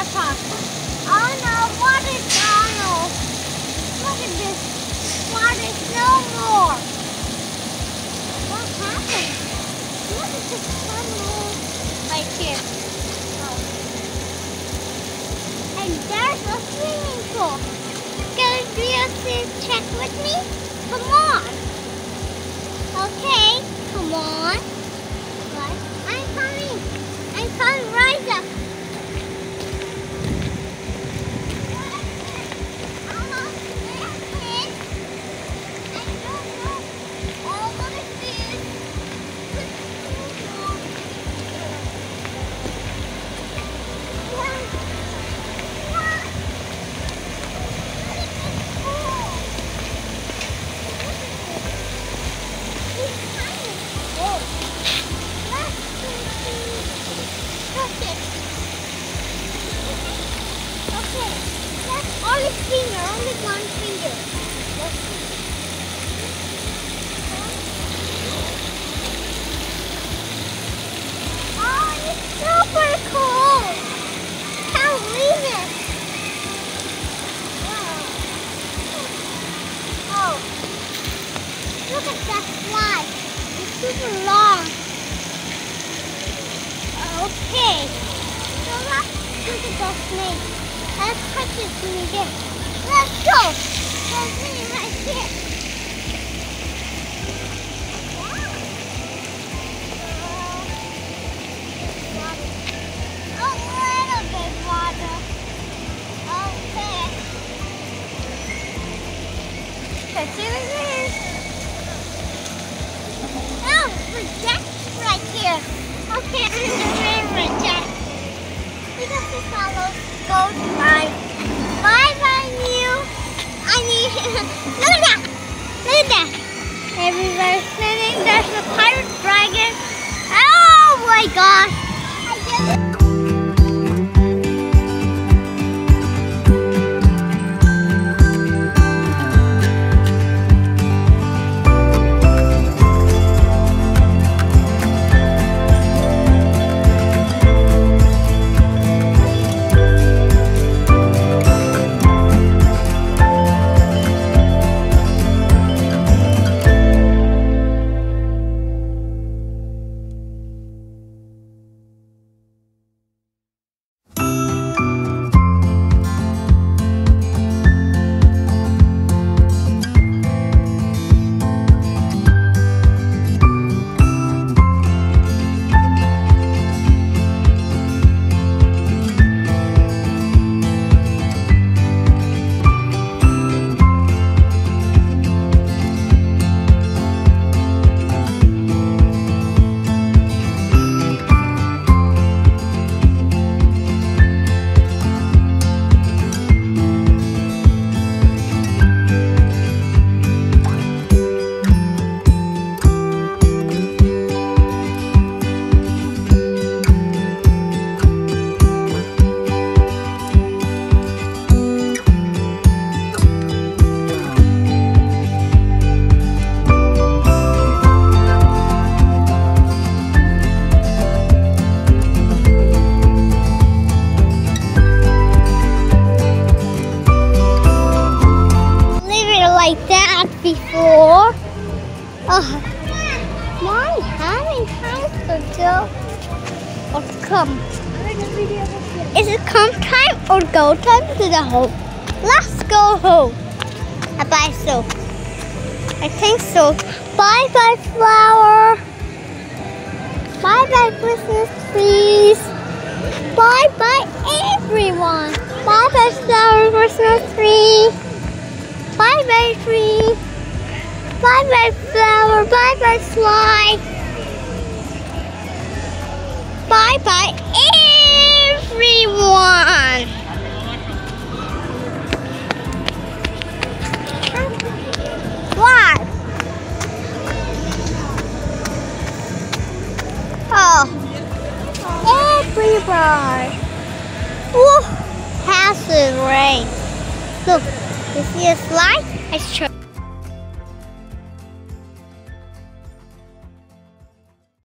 water park. Oh no, water is gone. Look at this. Water is no more. What happened? Look at this tunnel right here. Oh. And there's a swimming pool. Can you check with me? Come on. Okay, come on. Right. I'm coming. I'm coming right up. Only one finger. Let's see. Oh, it's super cool. Can't believe it. Wow. Oh, look at that slide. It's super long. Okay. So let's look at that snake. Let's touch it to me again. Let's go! There's me right here. Wow. A little bit water. Okay. Let's see what it is. Oh, the jet right here. Okay, I'm the favorite jet. We got to follow gold line. Bye-bye, you. I need look at that. Look at that. Everybody's swimming. There's a pirate dragon. Oh my gosh. Like that before. Oh, Mom, having time to go or come? Is it come time or go time to the home? Let's go home. I buy so. I think so. Bye bye flower. Bye bye Christmas trees. Bye bye everyone. Bye bye flower Christmas tree. Bye bye tree. Bye bye flower. Bye bye slide. Bye bye everyone. What? Oh, everybody. Woo, has it rain. Look. You see a slide? Let's try.